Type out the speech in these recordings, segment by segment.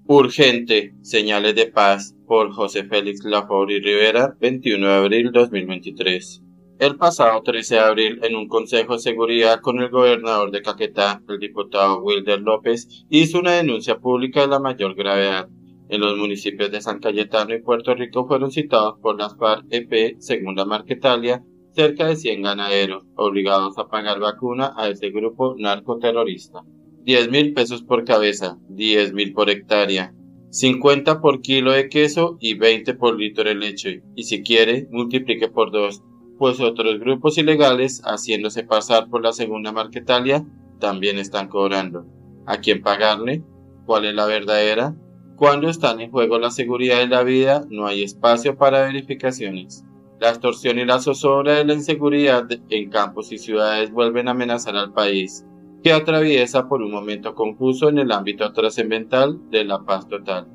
Urgente, señales de paz, por José Félix Lafoure Rivera, 21 de abril 2023. El pasado 13 de abril, en un consejo de seguridad con el gobernador de Caquetá, el diputado Wilder López, hizo una denuncia pública de la mayor gravedad. En los municipios de San Cayetano y Puerto Rico fueron citados por las FARC-EP, según la Marquetalia, cerca de 100 ganaderos, obligados a pagar vacuna a ese grupo narcoterrorista. 10.000 pesos por cabeza, 10.000 por hectárea, 50 por kilo de queso y 20 por litro de leche. Y si quiere, multiplique por 2, pues otros grupos ilegales, haciéndose pasar por la segunda Marquetalia, también están cobrando. ¿A quién pagarle? ¿Cuál es la verdadera? Cuando están en juego la seguridad y la vida, no hay espacio para verificaciones. La extorsión y la zozobra de la inseguridad en campos y ciudades vuelven a amenazar al país, que atraviesa por un momento confuso en el ámbito trascendental de la paz total.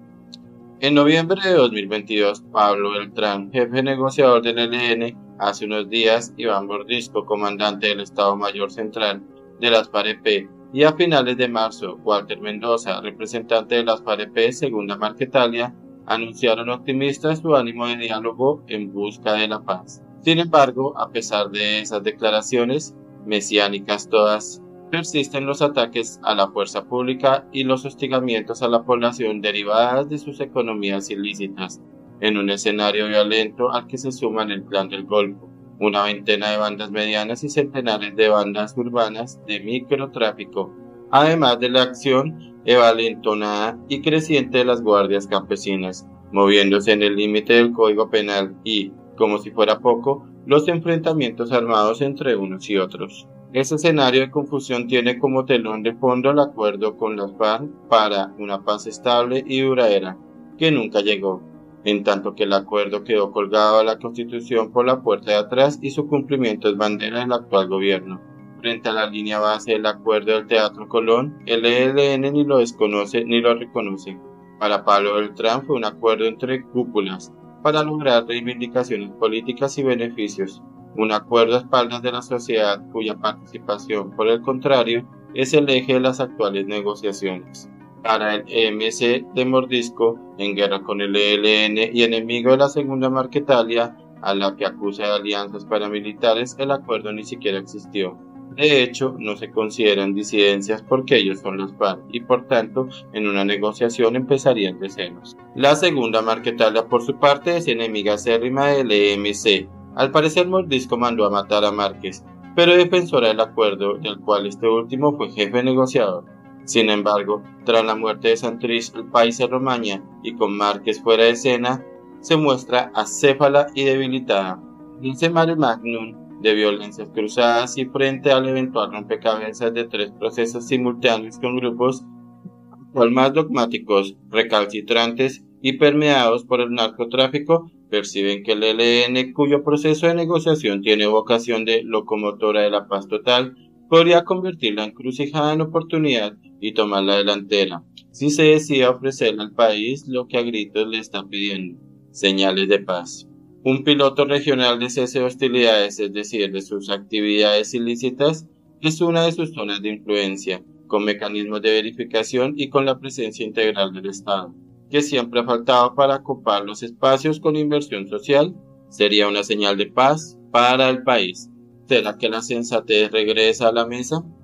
En noviembre de 2022, Pablo Beltrán, jefe negociador del ELN, hace unos días Iván Mordisco, comandante del Estado Mayor Central de las FARC-EP, y a finales de marzo, Walter Mendoza, representante de las FARC-EP, según la Marquetalia, anunciaron optimistas su ánimo de diálogo en busca de la paz. Sin embargo, a pesar de esas declaraciones, mesiánicas todas, persisten los ataques a la fuerza pública y los hostigamientos a la población derivadas de sus economías ilícitas, en un escenario violento al que se suman el Clan del Golfo, una veintena de bandas medianas y centenares de bandas urbanas de microtráfico, además de la acción envalentonada y creciente de las guardias campesinas, moviéndose en el límite del Código Penal y, como si fuera poco, los enfrentamientos armados entre unos y otros. Ese escenario de confusión tiene como telón de fondo el acuerdo con las FARC para una paz estable y duradera, que nunca llegó, en tanto que el acuerdo quedó colgado a la Constitución por la puerta de atrás y su cumplimiento es bandera del actual gobierno. Frente a la línea base del acuerdo del Teatro Colón, el ELN ni lo desconoce ni lo reconoce. Para Pablo Beltrán fue un acuerdo entre cúpulas, para lograr reivindicaciones políticas y beneficios. Un acuerdo a espaldas de la sociedad cuya participación, por el contrario, es el eje de las actuales negociaciones. Para el EMC de Mordisco, en guerra con el ELN y enemigo de la segunda Marquetalia, a la que acusa de alianzas paramilitares, el acuerdo ni siquiera existió. De hecho, no se consideran disidencias porque ellos son los FARC y por tanto, en una negociación empezarían de ceros. La segunda Marquetalia, por su parte, es enemiga acérrima del EMC. Al parecer, Mordisco mandó a matar a Márquez, pero defensora del acuerdo, del cual este último fue jefe negociador. Sin embargo, tras la muerte de Santrich, el país se romaña y con Márquez fuera de escena, se muestra acéfala y debilitada. Dice Mare Magnum de violencias cruzadas y frente al eventual rompecabezas de 3 procesos simultáneos con grupos cual más dogmáticos, recalcitrantes y permeados por el narcotráfico, perciben que el ELN, cuyo proceso de negociación tiene vocación de locomotora de la paz total, podría convertir la encrucijada en oportunidad y tomar la delantera, si se decide ofrecerle al país lo que a gritos le está pidiendo: señales de paz. Un piloto regional de cese de hostilidades, es decir, de sus actividades ilícitas, es una de sus zonas de influencia, con mecanismos de verificación y con la presencia integral del Estado, que siempre ha faltado para ocupar los espacios con inversión social. Sería una señal de paz para el país. ¿Será que la sensatez regresa a la mesa?